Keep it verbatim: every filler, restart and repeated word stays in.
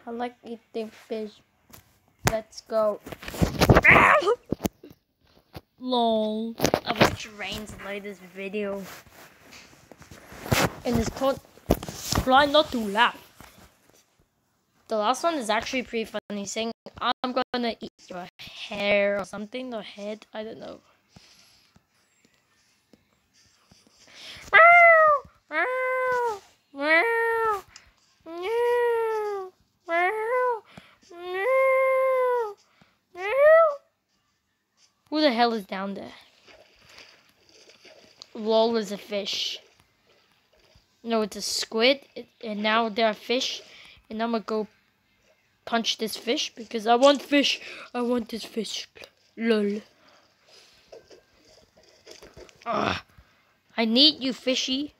I like eating fish. Let's go. Lol. I will translate this video. And it's called Try Not to Laugh. The last one is actually pretty funny, saying I'm gonna eat your hair or something, or head, I don't know. Who the hell is down there? Lol is a fish. No, it's a squid, it, and now there are fish, and I'm gonna go punch this fish because I want fish. I want this fish. Lol. Ugh. I need you, fishy.